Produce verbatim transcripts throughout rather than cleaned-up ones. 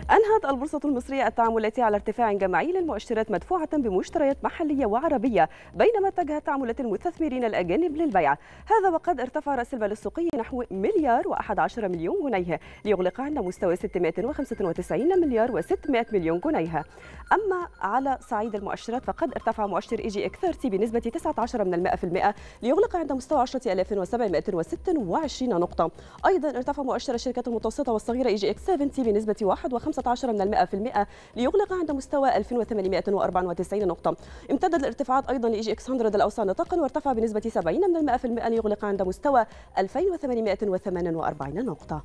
أنهت البورصة المصرية التعاملات على ارتفاع جماعي للمؤشرات مدفوعة بمشتريات محلية وعربية، بينما اتجهت تعاملات المستثمرين الأجانب للبيع. هذا وقد ارتفع رأس المال السوقي نحو مليار وأحد عشر مليون جنيه ليغلق عند مستوى ستمائة وخمسة وتسعين مليار وستمائة مليون جنيه. أما على صعيد المؤشرات فقد ارتفع مؤشر إي جي إكس ثلاثين بنسبة تسعة عشر من المائة في المائة ليغلق عند مستوى عشرة آلاف وسبعمائة وستة وعشرين نقطة. أيضا ارتفع مؤشر الشركات المتوسطة والصغيرة إي جي إكس سبعين بنسبة واحد فاصلة خمسة عشر من المائة في المائة ليغلق عند مستوى ألف وثمانمائة وأربعة وتسعين نقطة. امتدت الارتفاعات أيضا لإي جي إكس مئة الأوسع نطاقا وارتفع بنسبة سبعين من المائة في المائة ليغلق عند مستوى ألفين وثمانمائة وثمانية وأربعين نقطة.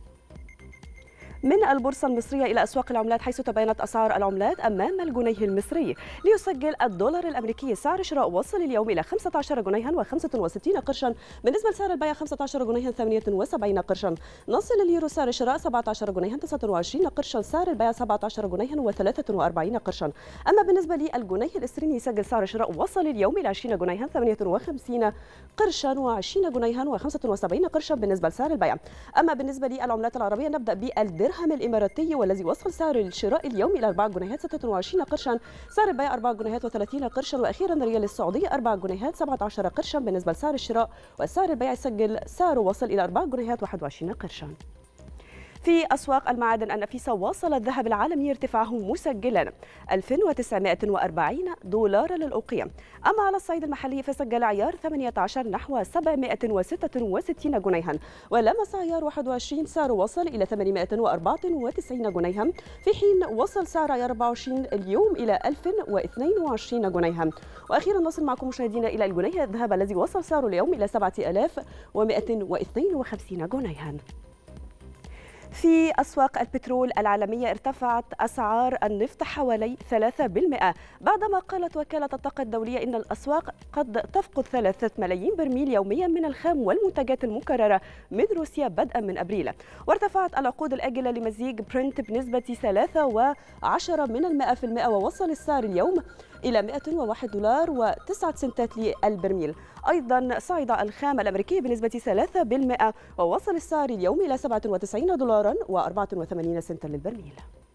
من البورصة المصرية إلى أسواق العملات، حيث تباينت أسعار العملات أمام الجنيه المصري. ليسجل الدولار الأمريكي سعر شراء وصل اليوم إلى خمسة عشر جنيها وخمسة وستين قرشا، بالنسبة لسعر البيع خمسة عشر جنيها ثمانية وسبعين قرشا. نصل اليورو سعر شراء سبعة عشر جنيها تسعة وعشرين قرشا، سعر البيع سبعة عشر جنيها وثلاثة وأربعين قرشا. أما بالنسبة للجنيه الاسترليني يسجل سعر شراء وصل اليوم إلى عشرين جنيها ثمانية وخمسين قرشا وعشرين جنيها وخمسة وسبعين قرشا بالنسبة لسعر البيع. أما بالنسبة للعملات العربية نبدأ بالدرهم الدرهم الإماراتي والذي وصل سعر الشراء اليوم إلى أربعة جنيهات ستة وعشرين قرشا، سعر البيع أربعة جنيهات وثلاثين قرشا. وأخيرا الريال السعودي أربعة جنيهات سبعة عشر قرشا بالنسبة لسعر الشراء، وسعر البيع يسجل سعره وصل إلى أربعة جنيهات واحد وعشرين قرشا. في أسواق المعادن النفيسة واصل الذهب العالمي ارتفاعه مسجلا ألف وتسعمائة وأربعين دولار للأوقية. أما على الصعيد المحلي فسجل عيار ثمانية عشر نحو سبعمائة وستة وستين جنيها، ولمس عيار واحد وعشرين سعره وصل إلى ثمانمائة وأربعة وتسعين جنيها، في حين وصل سعر عيار أربعة وعشرين اليوم إلى ألف واثنين وعشرين جنيها. وأخيرا نصل معكم مشاهدينا إلى الجنيه الذهب الذي وصل سعره اليوم إلى سبعة آلاف ومائة واثنين وخمسين جنيها. في أسواق البترول العالمية ارتفعت أسعار النفط حوالي ثلاثة بالمئة، بعدما قالت وكالة الطاقة الدولية إن الأسواق قد تفقد ثلاثة ملايين برميل يوميا من الخام والمنتجات المكررة من روسيا بدءا من أبريل. وارتفعت العقود الآجلة لمزيج برنت بنسبة ثلاثة وعشرة من المائة في المائة، ووصل السعر اليوم إلى مائة وواحد دولار وتسعة سنتات للبرميل. أيضا صعد الخام الأمريكي بنسبة ثلاثة بالمئة، ووصل السعر اليوم إلى سبعة وتسعين دولارا وأربعة وثمانين سنتا للبرميل.